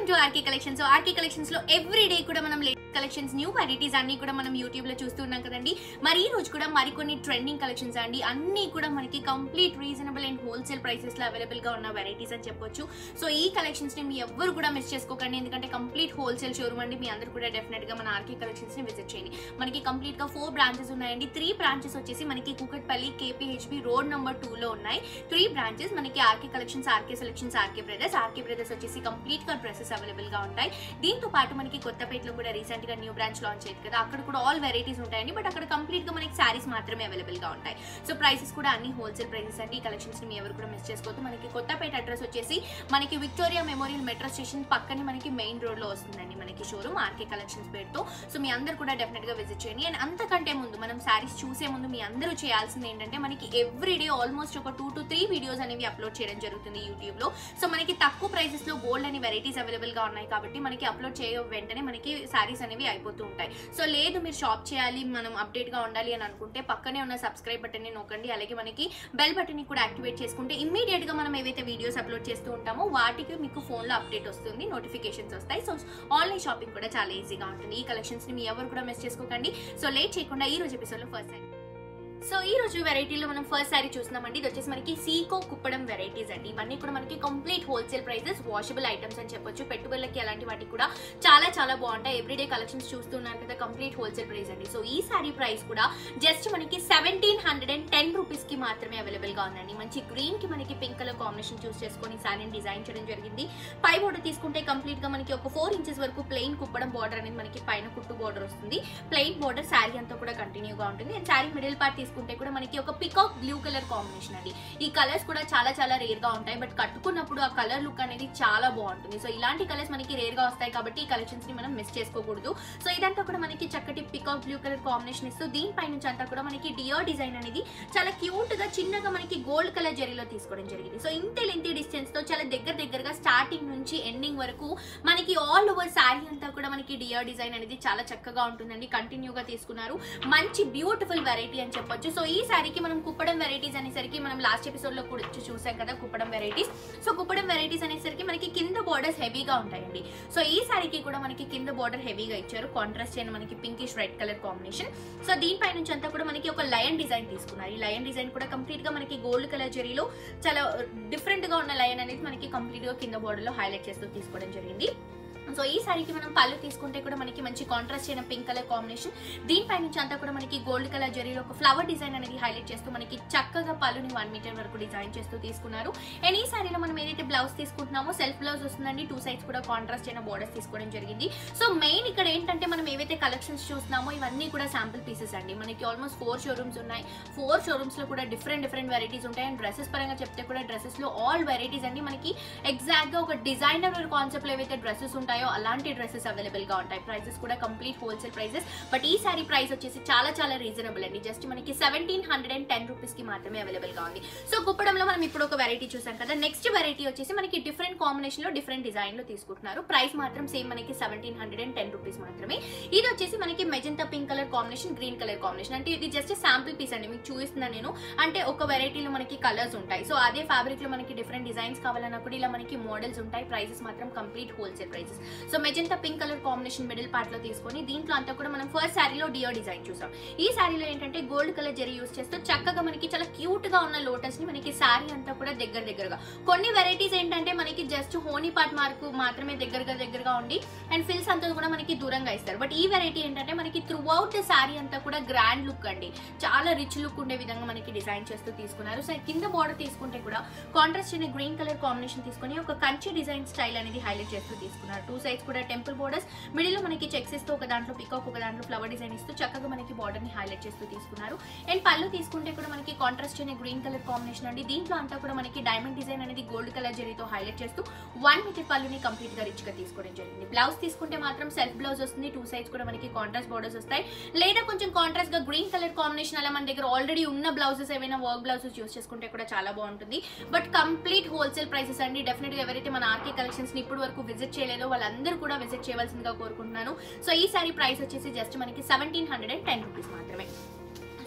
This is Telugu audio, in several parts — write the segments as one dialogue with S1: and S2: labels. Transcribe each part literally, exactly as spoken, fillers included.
S1: To RK collections. RK collections లో ఎవ్రీ డే కూడా మనం లేటెస్ట్ కలెక్షన్స్, న్యూ వెరైటీస్ అన్ని కూడా మనం యూట్యూబ్ లో చూస్తున్నాం కదండి. మరి ఈ రోజు కూడా మరికొన్ని ట్రెండింగ్ కలెక్షన్స్ అండి, అన్ని కూడా మనకి complete reasonable and wholesale prices లో అవైలబుల్ గా ఉన్న వెరైటీస్ అని చెప్పొచ్చు. సో ఈ కలెక్షన్స్ ని మీ ఎవ్వరు కూడా మిస్ చేసుకోకండి, ఎందుకంటే కంప్లీట్ హోల్సేల్ షోరూమ్ అండి. మీ అందరూ కూడా డెఫినెట్ గా మన ఆర్కే కలెక్షన్స్ ని విజిట్ చేయండి. మనకి కంప్లీట్ గా ఫోర్ బ్రాంచెస్ ఉన్నాయండి. త్రీ బ్రాంచెస్ వచ్చేసి మనకి Kukatpally KPHB road number two లో ఉన్నాయి. త్రీ బ్రాంచెస్ మనకి RK collections, RK selections, RK brothers. RK brothers వచ్చేసి కంప్లీట్ గా డ్రెస్సెస్ అవైలబుల్ గా ఉంటాయి. దీంతో పాటు మనకి కొత్తపేటలో కూడా రీసెంట్ గా న్యూ బ్రాంచ్ లాంచ్ అయ్యింది కదా, అక్కడ కూడా ఆల్ వెరైటీస్ ఉంటాయండి. బట్ అక్కడ కంప్లీట్ గా మనకి సారీస్ మాత్రమే అవైలబుల్ గా ఉంటాయి. సో ప్రైసెస్ కూడా అన్ని హోల్సేల్ ప్రైసెస్ అండి. ఈ కలెక్షన్స్ ని మీ ఎవరు కూడా మిస్ చేసుకోవద్దు. మనకి కొత్తపేట అడ్రస్ వచ్చేసి మనకి విక్టోరియా మెమోరియల్ మెట్రో స్టేషన్ పక్కనే మనకి మెయిన్ రోడ్ లో వస్తుందండి మనకి షోరూమ్ ఆర్కే కలెక్షన్స్ పేరుతో. సో మీ అందరు కూడా డెఫినెట్ గా విజిట్ చేయండి. అండ్ అంతకంటే ముందు మనం సారీస్ చూసే ముందు మీ అందరూ చేయాల్సింది ఏంటంటే, మనకి ఎవ్రీ డే ఆల్మోస్ట్ ఒక టూ టు త్రీ వీడియోస్ అనేవి అప్లోడ్ చేయడం జరుగుతుంది యూట్యూబ్ లో. సో మనకి తక్కువ ప్రైసెస్ లో బోల్డ్ అని వెరైటీస్ అవైలబుల్ గా ఉన్నాయి కాబట్టి మనకి అప్లోడ్ చేయ వెంటనే మనకి సారీస్ అనేవి అయిపోతూ ఉంటాయి. సో లేదు మీరు షాప్ చేయాలి, మనం అప్డేట్ గా ఉండాలి అని అనుకుంటే పక్కనే ఉన్న సబ్స్క్రైబ్ బటన్ ని నొక్కండి. అలాగే మనకి బెల్ బటన్ ని కూడా యాక్టివేట్ చేసుకుంటే ఇమ్మీడియట్ గా మనం ఏవైతే వీడియోస్ అప్లోడ్ చేస్తూ ఉంటామో వాటికి మీకు ఫోన్ లో అప్డేట్ వస్తుంది, నోటిఫికేషన్స్ వస్తాయి. సో ఆన్లైన్ షాపింగ్ కూడా చాలా ఈజీగా ఉంటుంది. ఈ కలెక్షన్స్ ని మీ ఎవరు కూడా మిస్ చేసుకోకండి. సో లేట్ చేయకుండా ఈ రోజు ఎపిసోడ్ లో ఫస్ట్ సో ఈ రోజు వెరైటీలో మనం ఫస్ట్ సారీ చూస్తున్నామండి. ఇది వచ్చేసి మనకి సీకో కుప్పడం వెరైటీస్ అండి. ఇవన్నీ కూడా మనకి complete wholesale prices, washable items అని చెప్పొచ్చు. పెట్టుబడులకి అలాంటి వాటికి కూడా చాలా చాలా బాగుంటాయి. ఎవ్రీడే కలెక్షన్స్ చూస్తున్నారు కదా, కంప్లీట్ హోల్సేల్ ప్రైస్ అండి. సో ఈ సారీ ప్రైస్ కూడా జస్ట్ మనకి seventeen hundred and ten rupees కి మాత్రమే అవైలబుల్ గా ఉందండి. మంచి గ్రీన్ కి మనకి పింక్ కలర్ కాంబినేషన్ చూస్ చేసుకొని సారీని డిజైన్ చేయడం జరిగింది. పై బోర్డర్ తీసుకుంటే కంప్లీట్ గా మనకి ఒక ఫోర్ ఇంచెస్ వరకు ప్లెయిన్ కుప్పడం బోర్డర్ అనేది మనకి పైన కుట్టు బోర్డర్ వస్తుంది. ప్లెయిన్ బోర్డర్ సారీ అంతా కూడా కంటిన్యూగా ఉంటుంది. అండ్ సారీ మిడిల్ పార్ట్ తీసుకుంటే కూడా మనకి ఒక పికాక్ బ్లూ కలర్ కాంబినేషన్ అండి. ఈ కలర్స్ కూడా చాలా చాలా రేర్ గా ఉంటాయి, బట్ కట్టుకున్నప్పుడు ఆ కలర్ లుక్ అనేది చాలా బాగుంటుంది. సో ఇలాంటి కలర్స్ మనకి రేర్ గా వస్తాయి కాబట్టి ఈ కలెక్షన్స్ ని మనం మిస్ చేసుకోకూడదు. సో ఇదంతా కూడా మనకి చక్కటి పికాక్ బ్లూ కలర్ కాంబినేషన్ ఇస్తూ దీనిపై నుంచి అంతా కూడా మనకి డియర్ డిజైన్ అనేది చాలా క్యూట్ గా చిన్నగా మనకి గోల్డ్ కలర్ జరీలో తీసుకోవడం జరిగింది. సో ఇంతే లెంతీ డిస్టెన్స్ తో చాలా దగ్గర దగ్గరగా స్టార్టింగ్ నుంచి ఎండింగ్ వరకు మనకి ఆల్ ఓవర్ శారీ అంతా కూడా మనకి డియర్ డిజైన్ అనేది చాలా చక్కగా ఉంటుందండి. కంటిన్యూగా తీసుకున్నారు. మంచి బ్యూటిఫుల్ వెరైటీ అని చెప్పొచ్చు. సో ఈ సారీకి మనం కుప్పడం వెరైటీస్ అనేసరికి మనం లాస్ట్ ఎపిసోడ్ లో కూడా చూసాం కదా kuppadam varieties. So kuppadam varieties అనేసరికి మనకి కింద బోర్డర్స్ హెవీగా ఉంటాయండి. సో ఈ సారీకి కూడా మనకి కింద బోర్డర్ హెవీగా ఇచ్చారు. కాంట్రాస్ట్ అయిన మనకి pinkish red colour combination. So దీనిపై నుంచి అంతా కూడా మనకి ఒక లయన్ డిజైన్ తీసుకున్నారు. ఈ లయన్ డిజైన్ కూడా కంప్లీట్ గా మనకి గోల్డ్ కలర్ జరీలో చాలా డిఫరెంట్ గా ఉన్న లయన్ అనేది మనకి కంప్లీట్ గా కింద బోర్డర్ లో హైలైట్ చేస్తూ తీసుకోవడం జరిగింది. సో ఈ సారీకి మనం పళ్ళు తీసుకుంటే కూడా మనకి మంచి కాంట్రాస్ట్ అయిన పింక్ కలర్ కాంబినేషన్. దీనిపై నుంచి అంతా కూడా మనకి గోల్డ్ కలర్ జరీలో ఒక ఫ్లవర్ డిజైన్ అనేది హైలైట్ చేస్తూ మనకి చక్కగా పళ్ళుని వన్ మీటర్ వరకు డిజైన్ చేస్తూ తీసుకున్నారు. అండ్ ఈ సారీలో మనం ఏదైతే బ్లౌజ్ తీసుకుంటున్నామో సెల్ఫ్ బ్లౌజ్ వస్తుందండి. టూ సైడ్స్ కూడా కాంట్రాస్ట్ అయిన బోర్డర్స్ తీసుకోవడం జరిగింది. సో మెయిన్ ఇక్కడ ఏంటంటే మనం ఏవైతే కలెక్షన్స్ చూస్తున్నామో ఇవన్నీ కూడా శాంపుల్ పీసెస్ అండి. మనకి ఆల్మోస్ట్ ఫోర్ షోరూమ్స్ ఉన్నాయి. ఫోర్ షోరూమ్స్ లో కూడా డిఫరెంట్ డిఫరెంట్ వెరైటీస్ ఉంటాయి. అండ్ డ్రెస్సెస్ పరంగా చెప్తే కూడా డ్రెస్సెస్ లో ఆల్ వెరైటీస్ అండి. మనకి ఎగ్జాక్ట్ గా ఒక డిజైనర్ కాన్సెప్ట్ లో ఏవైతే డ్రెస్సెస్ ఉంటాయో అలాంటి డ్రెస్సెస్ అవైలబుల్ గా ఉంటాయి. ప్రైసెస్ కూడా కంప్లీట్ హోల్సేల్ ప్రైసెస్. బట్ ఈ సారీ ప్రైస్ వచ్చేసి చాలా చాలా రీజనబుల్ అండి. జస్ట్ మనకి seventeen hundred and ten rupees కి మాత్రమే అవైలబుల్ గా ఉంది. సో కుప్పడంలో మనం ఇప్పుడు ఒక వెరైటీ చూసాం కదా, నెక్స్ట్ వెరైటీ వచ్చేసి మనకి డిఫరెంట్ కాంబినేషన్ లో డిఫరెంట్ డిజైన్ లో తీసుకుంటున్నారు. ప్రైస్ మాత్రం సేమ్ మనకి seventeen hundred and ten rupees మాత్రమే. ఇది వచ్చేసి మనకి magenta pink colour combination, green colour combination. అంటే ఇది జస్ట్ శాంపుల్ పీస్ అండి, మీకు చూపిస్తున్నాను నేను. అంటే ఒక వెరైటీలో మనకి కలర్స్ ఉంటాయి. సో అదే ఫ్యాబ్రిక్ లో మనకి డిఫరెంట్ డిజైన్స్ కావాలన్నా కూడా ఇలా మనకి మోడల్స్ ఉంటాయి. ప్రైసెస్ మాత్రం complete wholesale prices. So magenta pink colour combination middle part లో తీసుకొని దీంట్లో అంతా కూడా మనం ఫస్ట్ శారీలో డియర్ డిజైన్ చూసాం. ఈ శారీలో ఏంటంటే గోల్డ్ కలర్ జరీ యూస్ చేస్తూ చక్కగా మనకి చాలా క్యూట్ గా ఉన్న లోటస్ ని మనకి శారీ అంతా కూడా దగ్గర దగ్గరగా. కొన్ని వెరైటీస్ ఏంటంటే మనకి జస్ట్ హోనీ పార్ట్ మార్క్ మాత్రమే దగ్గరగా దగ్గరగా ఉండి అండ్ ఫిల్స్ అంతా కూడా మనకి దూరంగా ఇస్తారు. బట్ ఈ వెరైటీ ఏంటంటే మనకి త్రూ అవుట్ ద శారీ అంతా కూడా గ్రాండ్ లుక్ అండి, చాలా రిచ్ లుక్ ఉండే విధంగా మనకి డిజైన్ చేస్తూ తీసుకున్నారు. సో కింద బోర్డర్ తీసుకుంటే కూడా కాంట్రాస్ట్ అయిన గ్రీన్ కలర్ కాంబినేషన్ తీసుకొని ఒక కంచి డిజైన్ స్టైల్ అనేది హైలైట్ చేస్తూ తీసుకున్నారు. టూ సైడ్స్ కూడా టెంపుల్ బోర్డర్స్, మిడిల్ లో మనకి చెక్స్ ఇస్తూ ఒక దాంట్లో పికాక్, ఒక దాంట్లో ఫ్లవర్ డిజైన్ ఇస్తూ చక్కగా మనకి బార్డర్ ని హైలైట్ చేస్తూ తీసుకున్నారు. అండ్ పళ్ళు తీసుకుంటే కూడా మనకి కాంట్రాస్ట్ అయిన గ్రీన్ కలర్ కాంబినేషన్ అండి. దీంట్లో అంతా కూడా మనకి డైమండ్ డిజైన్ అనేది గోల్డ్ కలర్ జరీతో హైలైట్ చేస్తూ వన్ మీటర్ పళ్ళుని కంప్లీట్ గా రిచ్ గా తీసుకోవడం జరిగింది. బ్లౌజ్ తీసుకుంటే మాత్రం సెల్ఫ్ బ్లౌజ్ వస్తుంది. టూ సైడ్స్ కూడా మనకి కాంట్రాస్ట్ బోర్డర్స్ వస్తాయి. లేదా కొంచెం కాంట్రాస్ట్ గా గ్రీన్ కలర్ కాంబినేషన్ అలా మన దగ్గర ఆల్రెడీ ఉన్న బ్లౌజెస్ ఏమైనా వర్క్ బ్లౌజెస్ యూస్ చేసుకుంటే కూడా చాలా బాగుంటుంది. బట్ కంప్లీట్ హోల్సేల్ ప్రైసెస్ అండి. డెఫినెట్ గా ఎవరైతే మన ఆర్కే కలెక్షన్స్ ని ఇప్పుడు వరకు విజిట్ చేయలేదో వాళ్ళందరూ కూడా విజిట్ చేయవలసిందిగా కోరుకుంటున్నాను. సో ఈ సారీ ప్రైస్ వచ్చేసి జస్ట్ మనకి seventeen hundred and ten rupees మాత్రమే.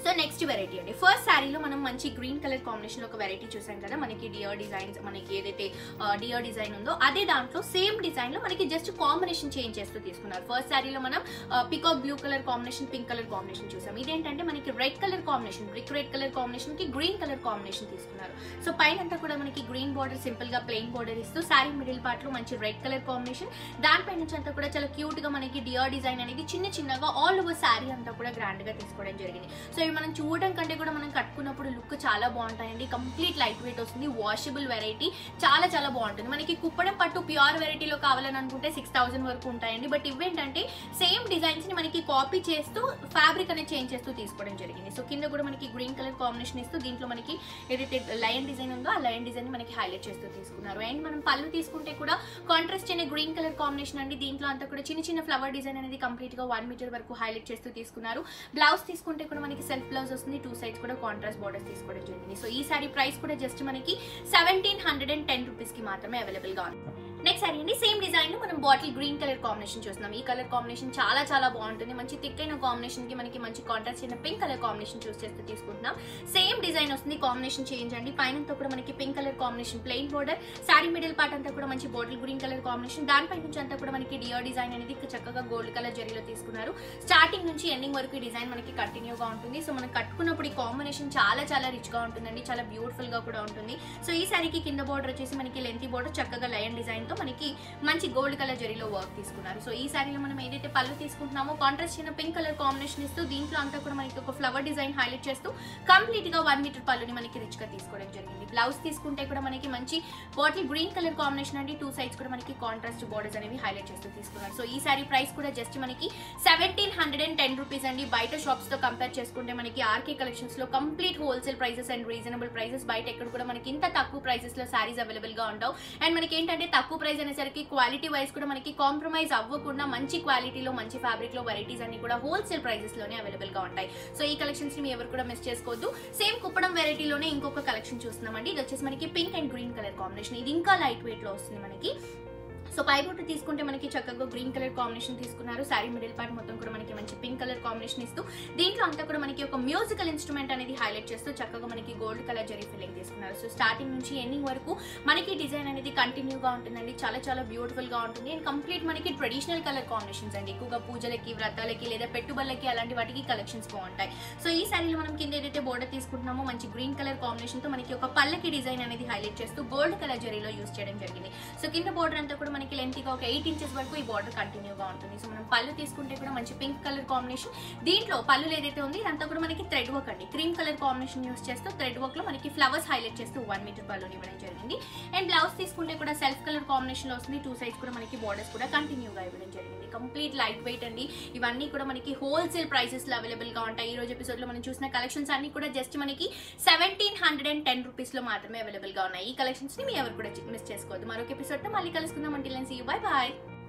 S1: సో నెక్స్ట్ వెరైటీ అండి. ఫస్ట్ శారీలో మనం మంచి గ్రీన్ కలర్ కాంబినేషన్ ఒక వెరైటీ చూసాం కదా, మనకి డియర్ డిజైన్స్, మనకి ఏదైతే డియర్ డిజైన్ ఉందో అదే దాంట్లో సేమ్ డిజైన్ లో మనకి జస్ట్ కాంబినేషన్ చేంజ్ చేస్తూ తీసుకున్నారు. ఫస్ట్ శారీలో మనం peacock blue colour combination, pink colour combination చూసాం. ఇదేంటంటే మనకి red colour combination, brick red colour combination కి గ్రీన్ కలర్ కాంబినేషన్ తీసుకున్నారు. సో పైన అంతా కూడా మనకి గ్రీన్ బార్డర్, సింపుల్ గా ప్లెయిన్ బార్డర్ ఇస్తూ శారీ మిడిల్ పార్ట్ లో మంచి రెడ్ కలర్ కాంబినేషన్, దానిపై నుంచి అంతా కూడా చాలా క్యూట్ గా మనకి డియర్ డిజైన్ అనేది చిన్న చిన్నగా ఆల్ ఓవర్ శారీ అంతా కూడా గ్రాండ్ గా తీసుకోవడం జరిగింది. సో ఇవి మనం చూడడం కంటే కూడా మనం కట్టుకున్నప్పుడు లుక్ చాలా బాగుంటాయండి. కంప్లీట్ లైట్ వెయిట్ వస్తుంది, వాషబుల్ వెరైటీ, చాలా చాలా బాగుంటుంది. మనకి కుప్పడం పట్టు ప్యూర్ వెరైటీలో కావాలని అనుకుంటే సిక్స్ థౌసండ్ వరకు ఉంటాయండి. బట్ ఇవేంటంటే సేమ్ డిజైన్స్ ని మనకి కాపీ చేస్తూ ఫ్యాబ్రిక్ అనేది చేంజ్ చేస్తూ తీసుకోవడం జరిగింది. సో కింద కూడా మనకి గ్రీన్ కలర్ కాంబినేషన్ ఇస్తూ దీంట్లో మనకి ఏదైతే లయన్ డిజైన్ ఉందో ఆ లయన్ డిజైన్ ని మనకి హైలైట్ చేస్తూ తీసుకున్నారు. అండ్ మనం పళ్ళు తీసుకుంటే కూడా కాంట్రాస్ట్ అనే గ్రీన్ కలర్ కాంబినేషన్ అండి. దీంట్లో అంతా కూడా చిన్న చిన్న ఫ్లవర్ డిజైన్ అనేది కంప్లీట్ గా వన్ మీటర్ వరకు హైలైట్ చేస్తూ తీసుకున్నారు. బ్లౌజ్ తీసుకుంటే కూడా మనకి సెల్ఫ్ బ్లౌజ్ వస్తుంది, టూ సైడ్స్ కూడా కాంట్రాస్ట్ బోర్డర్స్ తీసుకోవడం జరిగింది. సో ఈ సారీ ప్రైస్ కూడా జస్ట్ మనకి seventeen hundred and ten rupees కి మాత్రమే అవైలబుల్ గా ఉంది. నెక్స్ట్ సారీ అండి, సేమ్ డిజైన్ లో మనం బాటిల్ గ్రీన్ కలర్ కాంబినేషన్ చూస్తున్నాం. ఈ కలర్ కాంబినేషన్ చాలా చాలా బాగుంటుంది. మంచి థిక్ అయిన కాంబినేషన్ కి మనకి మంచి కాంట్రాస్ట్ అయిన పింక్ కలర్ కాంబినేషన్ చూస్ చేస్తూ తీసుకుంటున్నాం. సేమ్ డిజైన్ వస్తుంది, కాంబినేషన్ చేంజ్ అండి. పైనంతా కూడా మనకి pink colour combination plain border, sari middle part అంతా కూడా మంచి బాటిల్ గ్రీన్ కలర్ కాంబినేషన్, దానిపై నుంచి అంతా కూడా మనకి డియర్ డిజైన్ అనేది చక్కగా గోల్డ్ కలర్ జరీలో తీసుకున్నారు. స్టార్టింగ్ నుంచి ఎండింగ్ వరకు ఈ డిజైన్ మనకి కంటిన్యూగా ఉంటుంది. సో మనం కట్టుకున్నప్పుడు ఈ కాంబినేషన్ చాలా చాలా రిచ్ గా ఉంటుందండి, చాలా బ్యూటిఫుల్ గా కూడా ఉంటుంది. సో ఈ సారీకి కింద బోర్డర్ వచ్చేసి మనకి లెంతీ బోర్డర్, చక్కగా లయన్ డిజైన్ తో మనకి మంచి గోల్డ్ కలర్ జరీలో వర్క్ తీసుకున్నారు. సో ఈ సారీలో మనం ఏదైతే పళ్ళు తీసుకుంటున్నామో కాంట్రాస్ట్ అయిన పింక్ కలర్ కాంబినేషన్ ఇస్తూ దీంట్లో అంతా కూడా మనకి ఒక ఫ్లవర్ డిజైన్ హైలైట్ చేస్తూ కంప్లీట్ గా వన్ మీటర్ పళ్ళుని మనకి రిచ్ గా తీసుకోవడం జరిగింది. బ్లౌజ్ తీసుకుంటే కూడా మనకి మంచి బాటిల్ గ్రీన్ కలర్ కాంబినేషన్ అండి, టూ సైడ్స్ కూడా మనకి కాంట్రాస్ట్ బోర్డర్స్ అనేవి హైలైట్ చేస్తూ తీసుకున్నారు. సో ఈ సారీ ప్రైస్ కూడా జస్ట్ మనకి seventeen hundred and ten rupees అండి. బయట షాప్స్ తో కంపేర్ చేసుకుంటే మనకి ఆర్కే కలెక్షన్స్ లో complete wholesale prices and reasonable prices. బయట ఎక్కడ కూడా మనకి ఇంత తక్కువ ప్రైసెస్ లో సారీస్ అవైలబుల్ గా ఉంటావు. అండ్ మనకి ఏంటంటే తక్కువ ప్రైస్ అనేసరికి క్వాలిటీ వైజ్ కూడా మనకి కాంప్రమైజ్ అవ్వకుండా మంచి క్వాలిటీలో మంచి ఫ్యాబ్రిక్ లో వెరైటీస్ అన్ని కూడా హోల్సేల్ ప్రైసెస్ లోనే అవైలబుల్ గా ఉంటాయి. సో ఈ కలెక్షన్స్ ని ఎవరు కూడా మిస్ చేసుకోవద్దు. సేమ్ కుప్పడం వెరైటీలోనే ఇంకొక కలెక్షన్ చూస్తున్నామండి. ఇది వచ్చేసి మనకి pink and green colour combination. ఇది ఇంకా లైట్ వెయిట్ లో వస్తుంది మనకి. సో పై బొట్టు తీసుకుంటే మనకి చక్కగా గ్రీన్ కలర్ కాంబినేషన్ తీసుకున్నారు. సారీ మిడిల్ పార్ట్ మొత్తం కూడా మనకి మంచి పింక్ కలర్ కాంబినేషన్ ఇస్తూ దీంట్లో అంతా కూడా మనకి ఒక మ్యూజికల్ ఇన్స్ట్రుమెంట్ అనేది హైలైట్ చేస్తూ చక్కగా మనకి గోల్డ్ కలర్ జరీ ఫిల్లింగ్ తీసుకున్నారు. సో స్టార్టింగ్ నుంచి ఎండింగ్ వరకు మనకి డిజైన్ అనేది కంటిన్యూగా ఉంటుందండి, చాలా చాలా బ్యూటిఫుల్ గా ఉంటుంది. అండ్ కంప్లీట్ మనకి ట్రెడిషనల్ కలర్ కాంబినేషన్స్ అండి, ఎక్కువగా పూజలకి, వ్రతాలకి లేదా పెట్టుబడులకి అలాంటి వాటికి కలెక్షన్స్ బాగుంటాయి. సో ఈ సారీలో మనం కింద ఏదైతే బోర్డర్ తీసుకుంటున్నామో మంచి గ్రీన్ కలర్ కాంబినేషన్ తో మనకి ఒక పల్లకి డిజైన్ అనేది హైలైట్ చేస్తూ గోల్డ్ కలర్ జరీలో యూస్ చేయడం జరిగింది. సో కింద బోర్డర్ అంతా కూడా మనకి లెంత్ గా ఒక ఎయిట్ ఇంచెస్ వరకు ఈ బార్డర్ కంటిన్యూగా ఉంటుంది. సో మనం పళ్ళు తీసుకుంటే కూడా మంచి పింక్ కలర్ కాంబినేషన్, దీంట్లో పళ్ళు ఏదైతే ఉంది ఇదంతా కూడా మనకి థ్రెడ్ వర్క్ అండి, క్రీమ్ కలర్ కాంబినేషన్ యూస్ చేస్తూ థ్రెడ్ వర్క్ లో మనకి ఫ్లవర్స్ హైలైట్ చేస్తూ వన్ మీటర్ పళ్ళుని ఇవ్వడం జరిగింది. అండ్ బ్లౌజ్ తీసుకుంటే కూడా సెల్ఫ్ కలర్ కాంబినేషన్ లో వస్తుంది, టూ సైడ్స్ కూడా మనకి బార్డర్స్ కూడా కంటిన్యూగా ఇవ్వడం జరిగింది. కంప్లీట్ లైట్ వెయిట్ అండి. ఇవన్నీ కూడా మనకి హోల్సేల్ ప్రైసెస్ లో అవైలబుల్ గా ఉంటాయి. ఈ రోజు ఎపిసోడ్ లో మనం చూసిన కలెక్షన్స్ అన్ని కూడా జస్ట్ మనకి seventeen hundred and ten rupees లో మాత్రమే అవైలబుల్ గా ఉన్నాయి. ఈ కలెక్షన్స్ ని మీ ఎవరు కూడా మిస్ చేసుకోవద్దు. మరొక ఎపిసోడ్ తో మళ్ళీ కలుసుకుందాం. Until then see you, bye bye.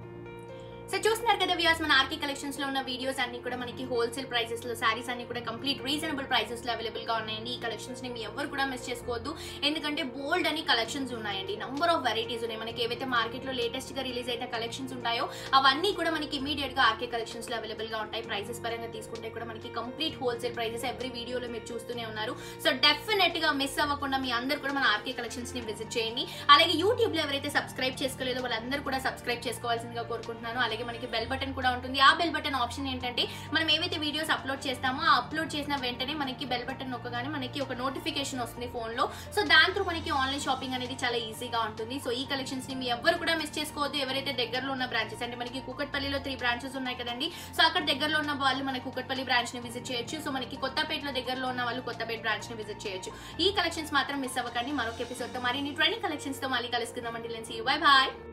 S1: So చూస్తున్నారు కదా వ్యూవర్స్, మన ఆర్కే కలెక్షన్స్ లో ఉన్న వీడియోస్ అన్ని కూడా మనకి హోల్సేల్ ప్రైసెస్ లో సారీస్ అన్ని కూడా కంప్లీట్ రీజనబుల్ ప్రైసెస్ లో అవైలబుల్ గా ఉన్నాయండి. ఈ కలెక్షన్స్ ని మీ ఎవరు కూడా మిస్ చేసుకోవద్దు, ఎందుకంటే బోల్డ్ అని కలెక్షన్స్ ఉన్నాయండి, నంబర్ ఆఫ్ వెరైటీస్ ఉన్నాయి. మనకి ఏవైతే మార్కెట్ లో లేటెస్ట్ గా రిలీజ్ అయితే కలెక్షన్స్ ఉంటాయో అవన్నీ కూడా మనకి ఇమీడియట్ గా ఆర్కే కలెక్షన్స్ లో అవైలబుల్ గా ఉంటాయి. ప్రైసెస్ పరంగా తీసుకుంటే కూడా మనకి కంప్లీట్ హోల్సేల్ ప్రైసెస్ ఎవ్రీ వీడియోలో మీరు చూస్తూనే ఉన్నారు. సో డెఫినెట్ గా మిస్ అవ్వకుండా మీ అందరు కూడా మన ఆర్కే కలెక్షన్స్ ని విజిట్ చేయండి. అలాగే యూట్యూబ్ లో ఎవరైతే సబ్స్క్రైబ్ చేసుకోలేదో వాళ్ళందరూ కూడా సబ్స్క్రైబ్ చేసుకోవాల్సిందిగా కోరుకుంటున్నాను. అలాగే మనకి బెల్ బటన్ కూడా ఉంటుంది. ఆ బెల్ బటన్ ఆప్షన్ ఏంటంటే మనం ఏవైతే వీడియోస్ అప్లోడ్ చేస్తామో ఆ అప్లోడ్ చేసిన వెంటనే మనకి బెల్ బటన్ నొక్కగానే మనకి ఒక నోటిఫికేషన్ వస్తుంది ఫోన్ లో. సో దాని త్రూ మనకి ఆన్లైన్ షాపింగ్ అనేది చాలా ఈజీగా ఉంటుంది. సో ఈ కలెక్షన్స్ ని మీ ఎవరు కూడా మిస్ చేసుకోవద్దు. ఎవరైతే దగ్గరలో ఉన్న బ్రాంచెస్ అంటే మనకి కుకట్పల్లిలో త్రీ బ్రాంచెస్ ఉన్నాయి కదండి, సో అక్కడ దగ్గరలో ఉన్న వాళ్ళు మన కుకట్పల్లి బ్రాంచ్ ని విజిట్ చేయొచ్చు. సో మనకి కొత్తపేటలో దగ్గరలో ఉన్న వాళ్ళు కొత్తపేట బ్రాంచ్ ని విజిట్ చేయొచ్చు. ఈ కలెక్షన్స్ మాత్రం మిస్ అవ్వకండి. మరొక ఎపిసోడ్ తో మరిన్ని ట్రెండింగ్ కలెక్షన్స్ తో మళ్ళీ కలుసుకుందాం. Until then see you, bye by.